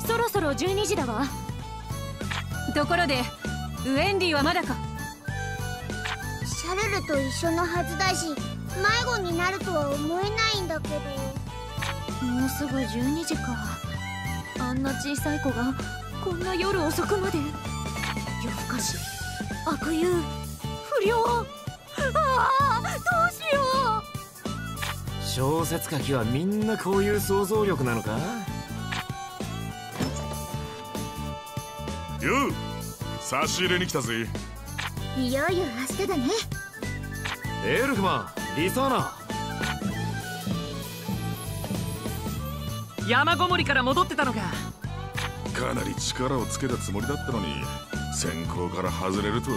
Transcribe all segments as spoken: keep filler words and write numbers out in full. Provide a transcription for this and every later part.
そろそろじゅうにじだわ。ところでウェンディはまだか？ シャルルと一緒のはずだし、迷子になるとは思えないんだけど。 もうすぐじゅうにじか。あんな小さい子がこんな夜遅くまで。夜更かし、悪友、不良。ああ、どうしよう。小説書きはみんなこういう想像力なのか？ よう、差し入れに来たぜ。 いよいよ明日だね。 エルフマン、リサーナ。 山ごもりから戻ってたのか。 かなり力をつけたつもりだったのに先行から外れるとは。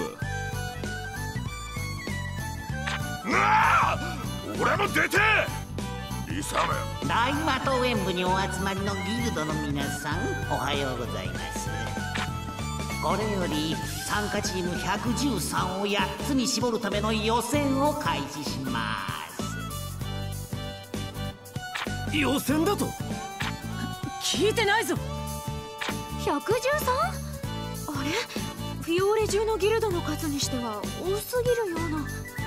なあ、俺も出て。リサーナ大魔党演舞にお集まりのギルドの皆さん、おはようございます。これより参加チームひゃくじゅうさんをやっつに絞るための予選を開始します。 予選だと？ 聞いてないぞ。ひゃくじゅうさん？ あれ、フィオーレ中のギルドの数にしては多すぎるような。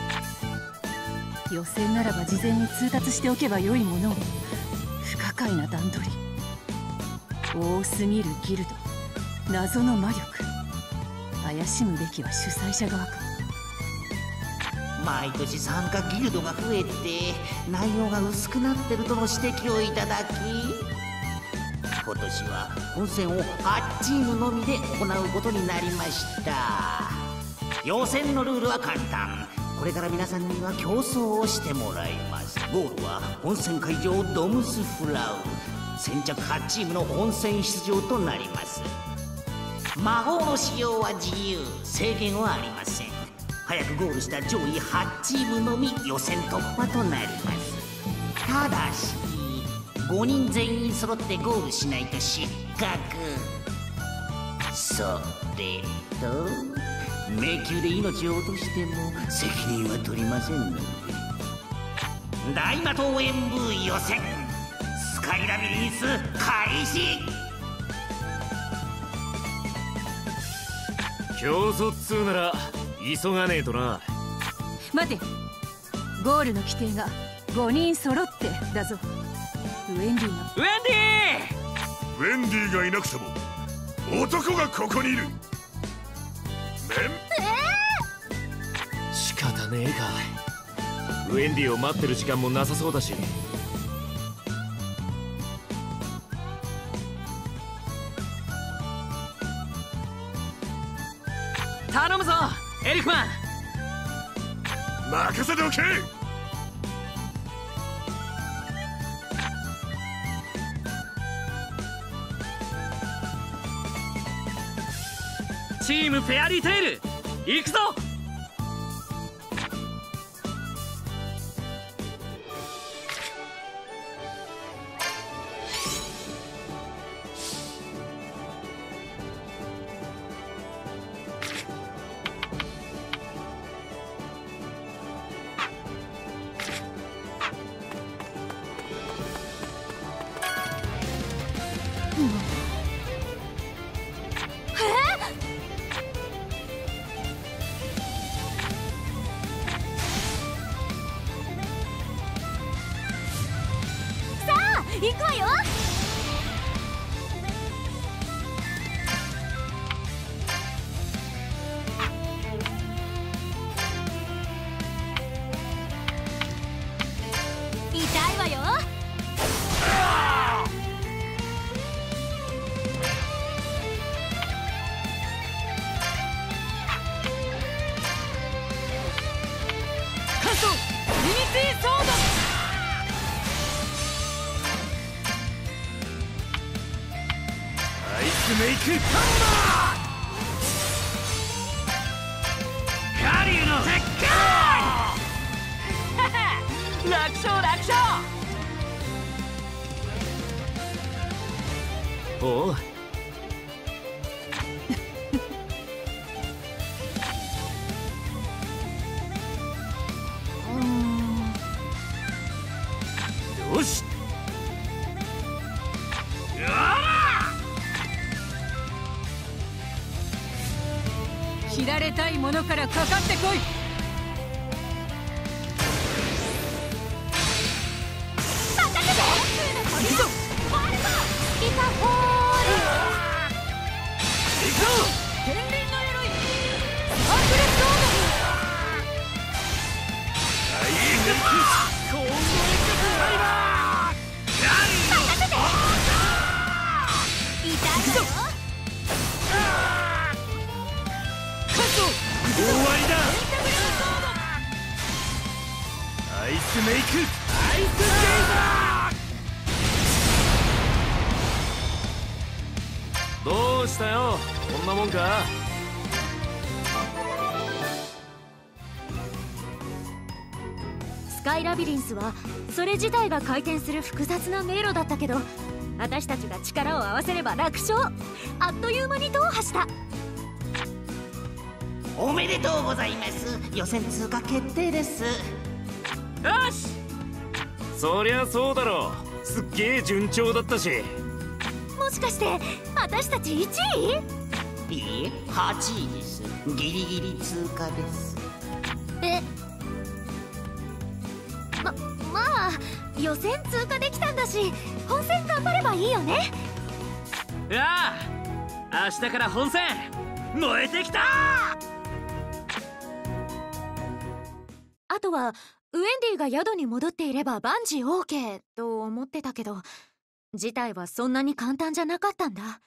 予選ならば事前に通達しておけばよいものを。不可解な段取り。多すぎるギルド、謎の魔力。怪しむべきは主催者側か。 毎年参加ギルドが増えて内容が薄くなってるとの指摘をいただき、今年は本戦をはちチームのみで行うことになりました。予選のルールは簡単。これから皆さんには競争をしてもらいます。ゴールは本戦会場ドムスフラウ。先着はちチームの本戦出場となります。魔法の使用は自由、制限はありません。早くゴールした上位はちチームのみ予選突破となります。ただしごにん全員揃ってゴールしないと失格。それと迷宮で命を落としても責任は取りませんので。大魔党演舞予選スカイラビリンス開始。 競争っつうなら急がねえとな。 待て、ゴールの規定がごにん揃ってだぞ。ウェンディの。 ウェンディウェンディがいなくても男がここにいる。メン仕方ねえか。ウェンディを待ってる時間もなさそうだし。 頼むぞエリフマン。 任せておけ。 チームフェアリーテイル行くぞ。 行くわよ。痛いわよ。 カストミニティソード。 メイクハンマー。カリューの鉄火。楽勝楽勝。 おうよし。 知られたいものからかかってこい。 任せて。行くぞ。ファイト。イカホール。 行くぞ。 天輪の鎧。アクレスオード。 大変だ。コーンドエクスタイマー。 任せて。痛いぞ。 終わりだ。アイスメイク、アイスゲイザー。どうしたよ、こんなもんか。 スカイラビリンスはそれ自体が回転する複雑な迷路だったけど、私たちが力を合わせれば楽勝。あっという間に踏破した。 おめでとうございます。予選通過決定です。 よし。 そりゃそうだろう。すっげえ順調だったし。 もしかして私たちいちい？ いいえ、はちいです。ギリギリ通過です。 え、ま、まあ予選通過できたんだし、本戦頑張ればいいよね。 ああ、明日から本戦燃えてきた。 あとはウェンディが宿に戻っていれば万事 オーケー と思ってたけど、事態はそんなに簡単じゃなかったんだ。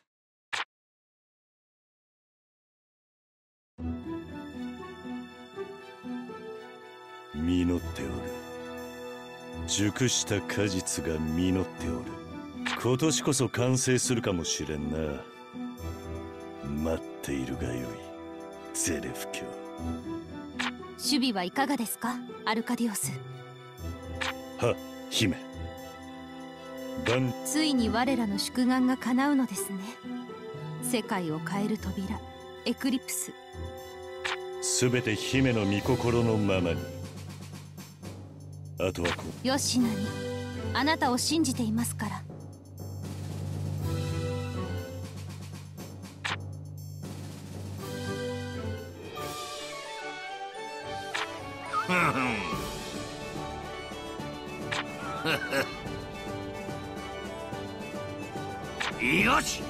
実っておる。熟した果実が実っておる。今年こそ完成するかもしれんな。待っているがよい、ゼレフ卿。 守備はいかがですか、アルカディオス。 は、姫。万ついに我らの宿願が叶うのですね。世界を変える扉、エクリプス。 すべて姫の御心のままに。あとはこう。 よしなに、あなたを信じていますから。 よし。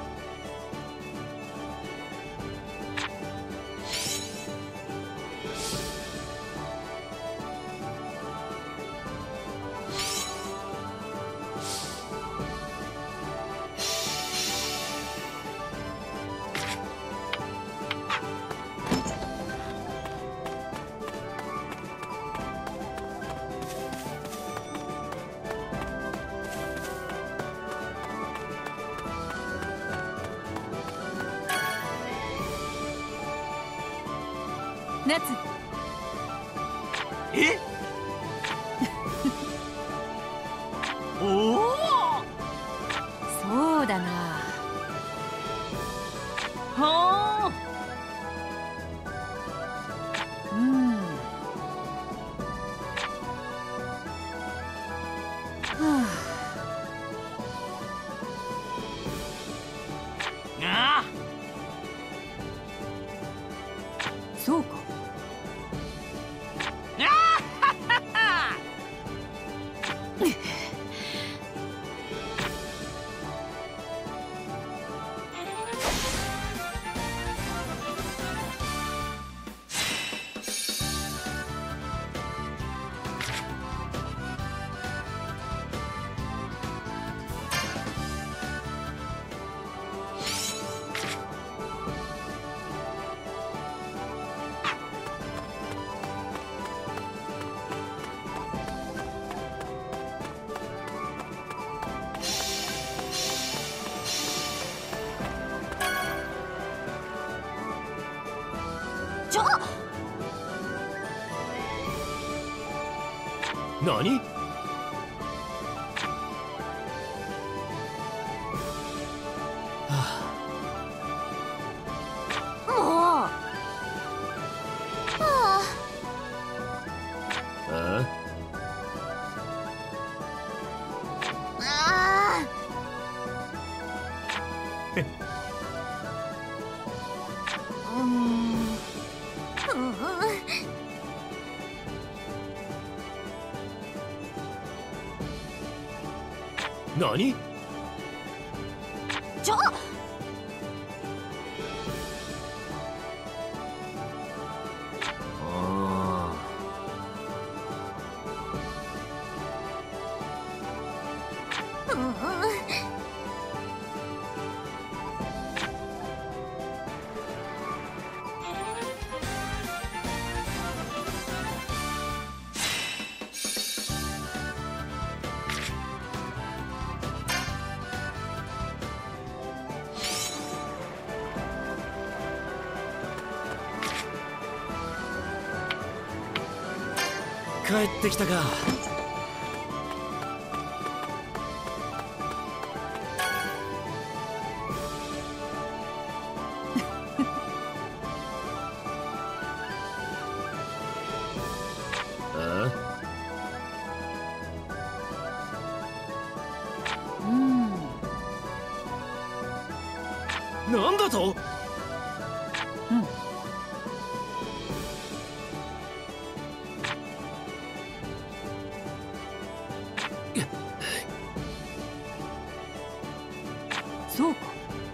夏。 えおお、 そうだな。 はうん。はあ。ああ。 そうか。 何？ もう。はあ。 あああ。うーん。 何？ ちょあうんうん帰ってきたか。あうんなんだと？ うんそうか。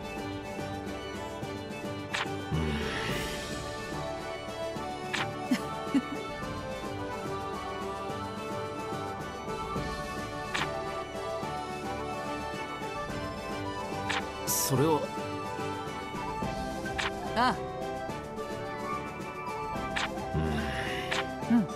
それをああうん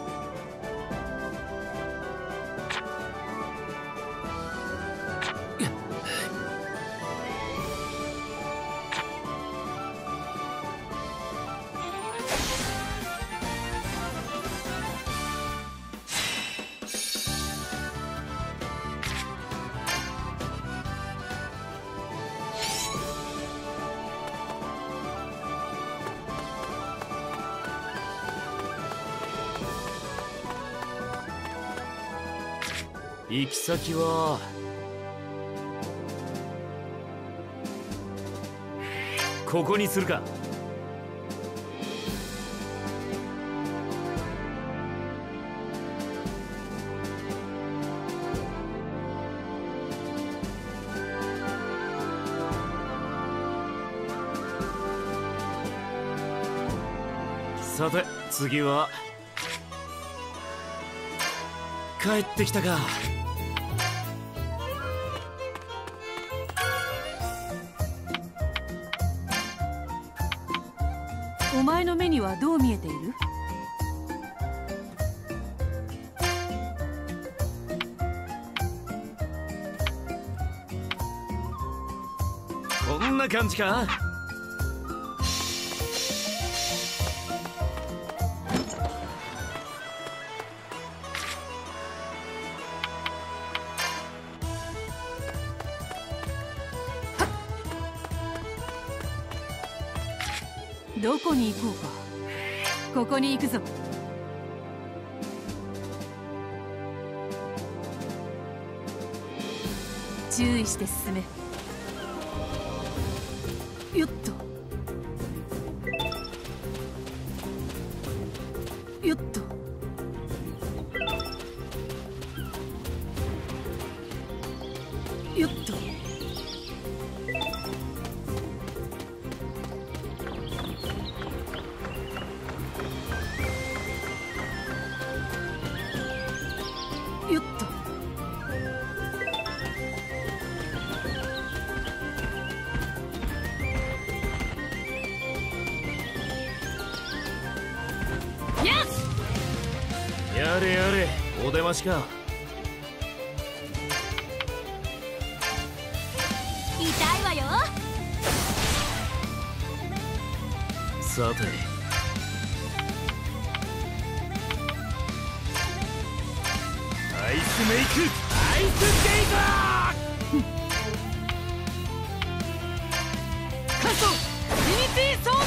行き先はここにするか。さて次は帰ってきたか。 お前の目にはどう見えている？ こんな感じか。 どこに行こうか。ここに行くぞ。注意して進め。よっとよっとよっとよっとやれやれ、お出ましか。 痛いわよ。 さてアイスメイクアイスゲイザーカソユニティソード。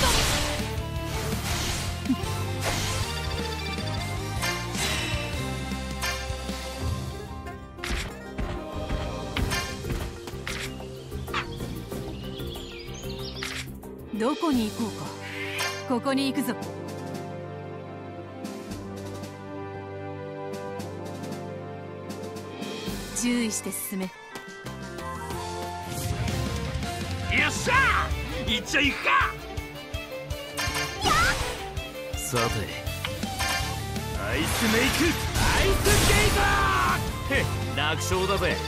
どこに行こうか。ここに行くぞ。注意して進め。 よっしゃー、いっちゃいくか。 さて、 アイスメイクアイスゲイザへっ、楽勝だぜ。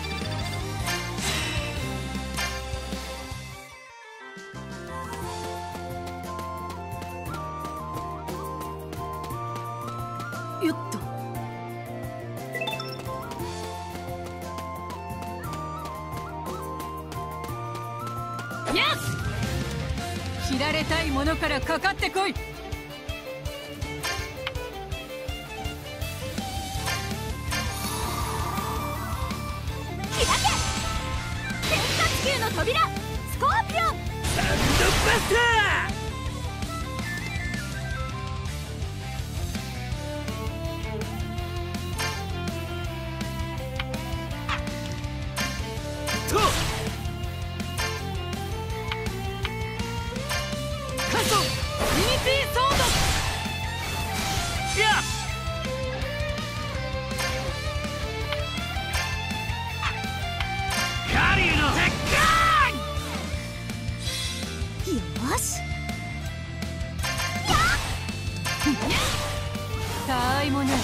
よっと。やっ、切られたいものからかかってこい。 の扉スコーピオンサンドバスターとカソユニティソード。よしカリューの鉄よし。 たあいもない。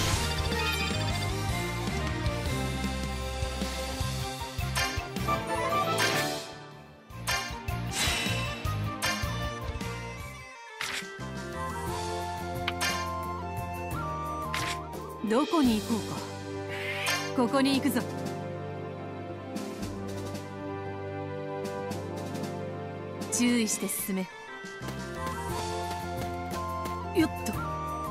どこに行こうか。ここに行くぞ。注意して進め。よっと。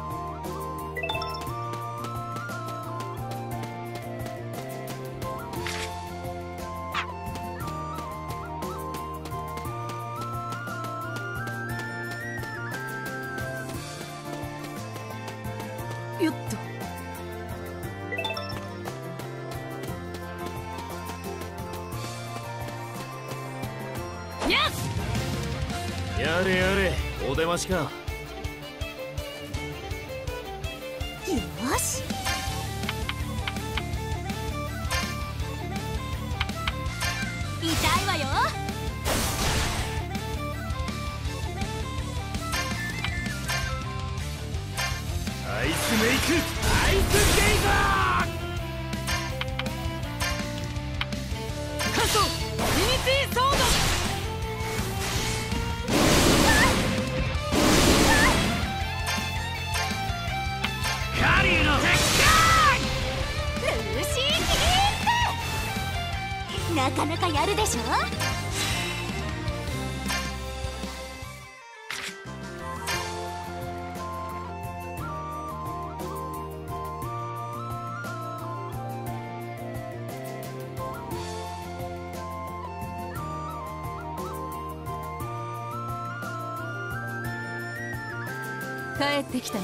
よっと。 やれやれ、お出ましか。よし。痛いわよ。 アイスメイクアイスゲイザー。カソユニティソード。カリューの鉄拳。 ルーシーキリーンなかなかやるでしょ。 帰ってきたな。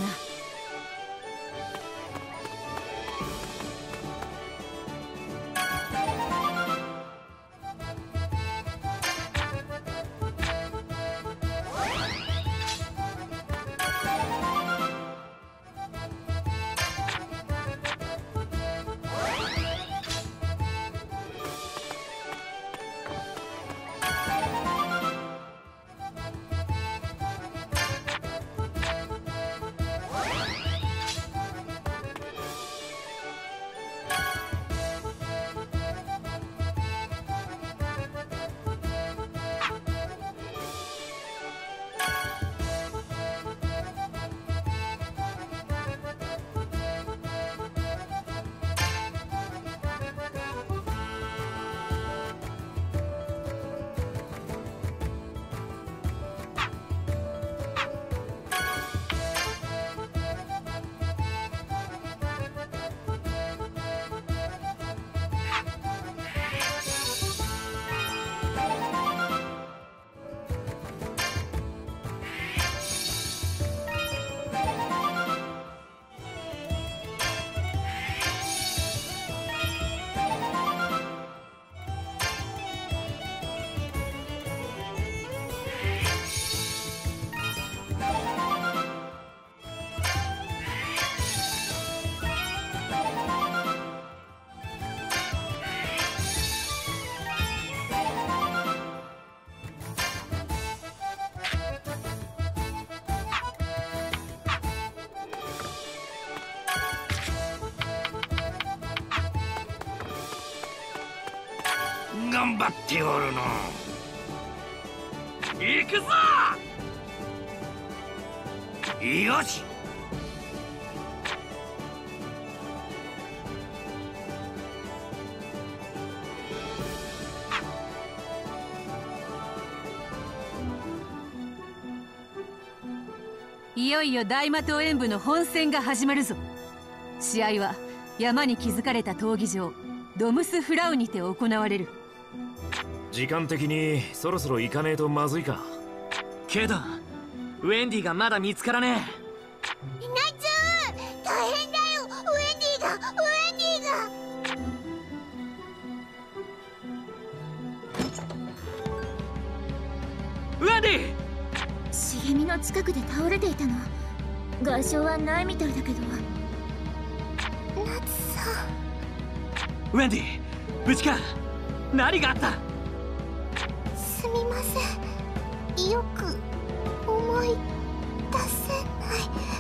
頑張っておるの。行くぞ。よし。 いよいよ大魔党演武の本戦が始まるぞ。試合は山に築かれた闘技場ドムスフラウにて行われる。 時間的にそろそろ行かねえとまずいか。 けどウェンディがまだ見つからねえ。 ナツー、大変だよ。ウェンディがウェンディがウェンディ。 茂みの近くで倒れていたの。外傷はないみたいだけど。 ナツさん。 ウェンディ、無事か。何があった？ すみません、よく思い出せない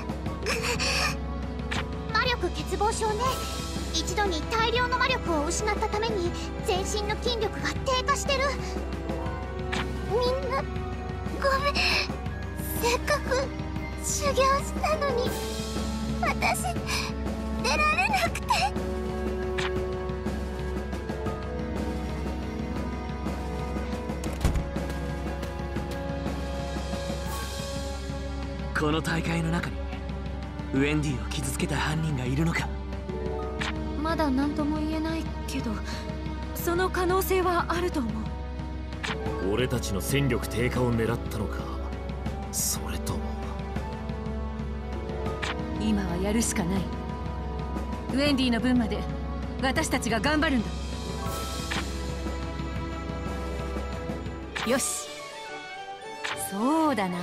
魔力欠乏症ね。一度に大量の魔力を失ったために全身の筋力が低下してる。みんなごめん。せっかく修行したのに私出られなくて。 この大会の中にウェンディを傷つけた犯人がいるのか。 まだ何とも言えないけど、その可能性はあると思う。 俺たちの戦力低下を狙ったのか、それとも。 今はやるしかない。ウェンディの分まで私たちが頑張るんだ。よし、そうだな。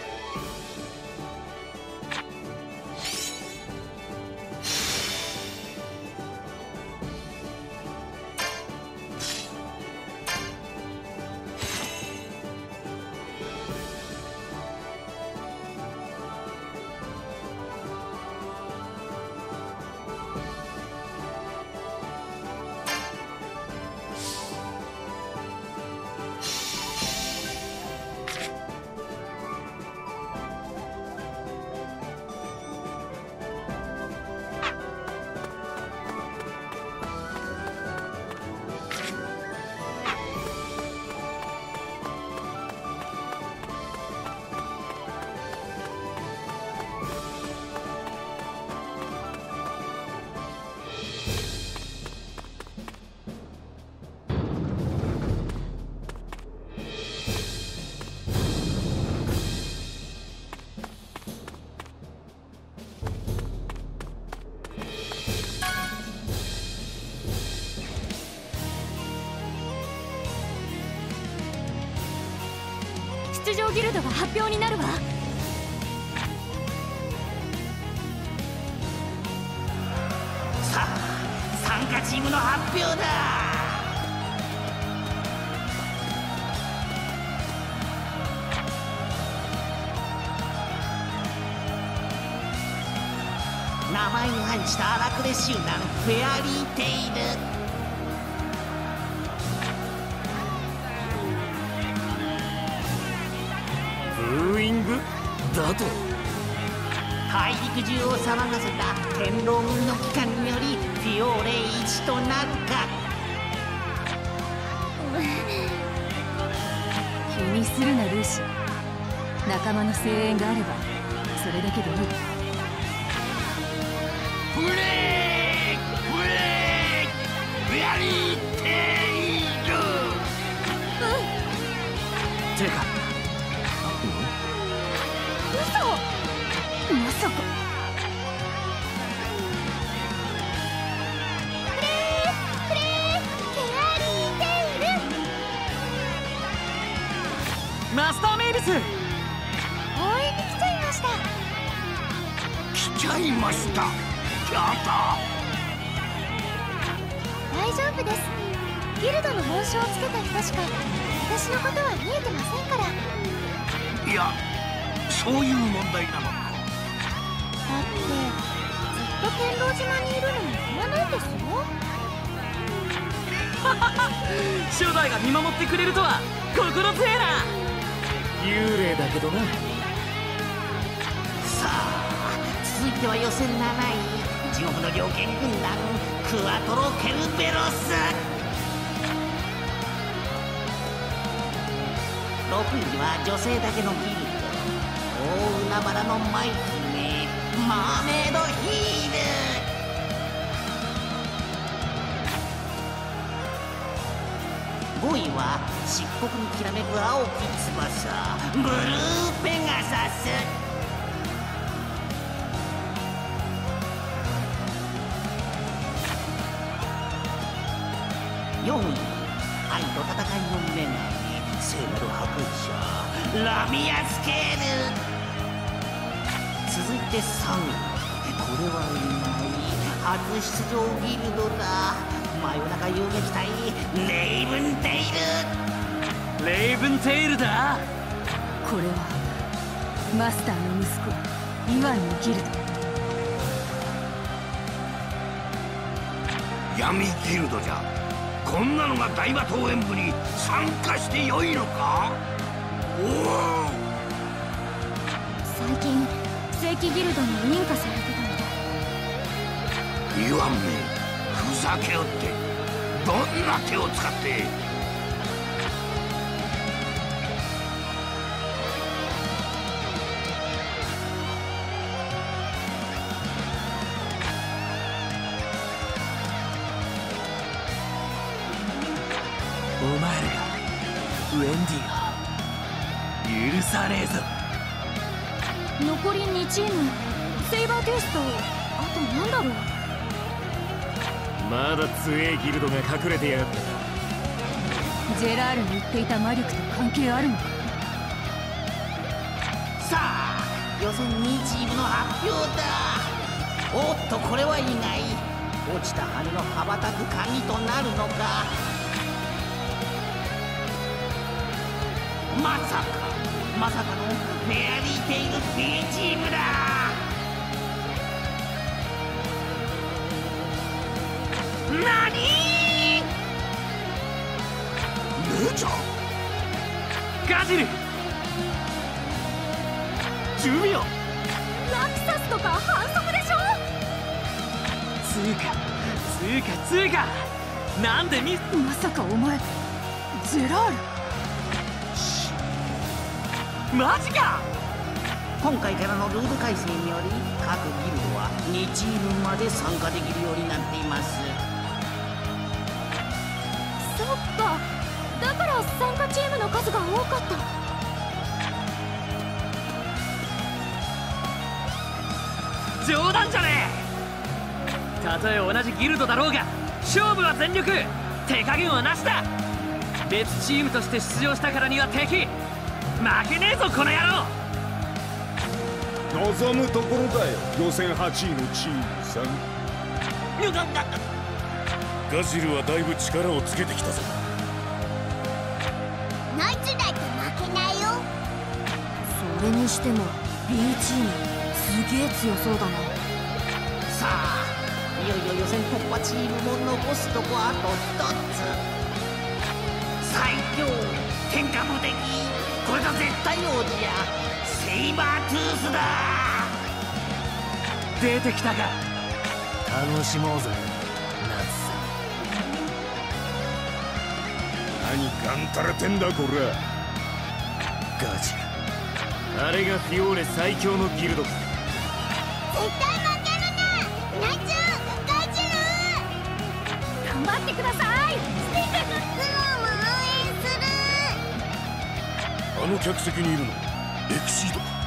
出場ギルドが発表になるわ。 さあ、参加チームの発表だ。名前に反した荒くれ集団フェアリーテイル。 ブーイングだと。 大陸中を騒がせた天狼組の機関によりフィオーレ一となるか。 気にするなルーシ。仲間の声援があればそれだけでいい。 ブレークブレークフェアリーテイル。 てかまさか。 フレーフレーフェアリーテイル。 マスターメイルス、 応援に来ちゃいました。 来ちゃいました。やった大丈夫です。ギルドの紋章をつけた人しか私のことは見えてませんから。 いや、そういう問題なのか。 だってずっと天狼島にいるのに言わないですよ。 初代が見守ってくれるとは心強えな。 幽霊だけどな。 さあ続いては予選なない地獄の猟犬軍団クワトロ・ケルベロス。ろくいは女性だけのギルド大海原の舞姫マーメイドヒール。ごいは漆黒にきらめく青き翼ブルーペガサス。よんい愛と戦いの女神聖なる破壊者ラミアスケール。続いてさんいこれはいない初出場ギルドだ真夜中遊撃隊レイブンテイル。 レイブンテイルだ。 これはマスターの息子イワンのギルド。 闇ギルドじゃ。こんなのが大馬桃園部に参加してよいのか。おお、 最近正規ギルドに認可されてたみたい。 言わんめふざけおって。どんな手を使って。 お前らがウェンディを許さねえぞ。 残りにチームセイバーケースとあとなんだろう。 まだ強えギルドが隠れてやがった。 ジェラールの言っていた魔力と関係あるのか。 さあ予選にチームの発表だ。おっとこれは意外。落ちた羽の羽ばたく鍵となるのか。まさかまさかのフェアリーテイル B チームだ。なに姉ちゃんガジルじゅうびょう。 ラクサスとか反則でしょ。 つうかつうかつうかなんでミス。 まさかお前ジェラール。 マジか。 今回からのルール改正により各ギルドはにチームまで参加できるようになっています。 そっか、だから参加チームの数が多かった。 冗談じゃねえ。たとえ同じギルドだろうが勝負は全力。手加減はなしだ。別チームとして出場したからには敵負けねえぞこの野郎。 望むところだよ予選はちいのチームさん。 ガジルはだいぶ力をつけてきたぞ。 ナイツだって負けないよ。 それにしても B チームすげえ強そうだな。 さあいよいよ予選突破チームも残すとこあとひとつ。最強天下無敵これが絶対王者セイバートゥースだ。 出てきたか。楽しもうぜ何ガンたれてんだこら。 ガジルあれがフィオーレ最強のギルドか。 絶対負けるなナイツガジル。 頑張ってくださいスティック。 スノーも応援する。 あの客席にいるのエクシードか。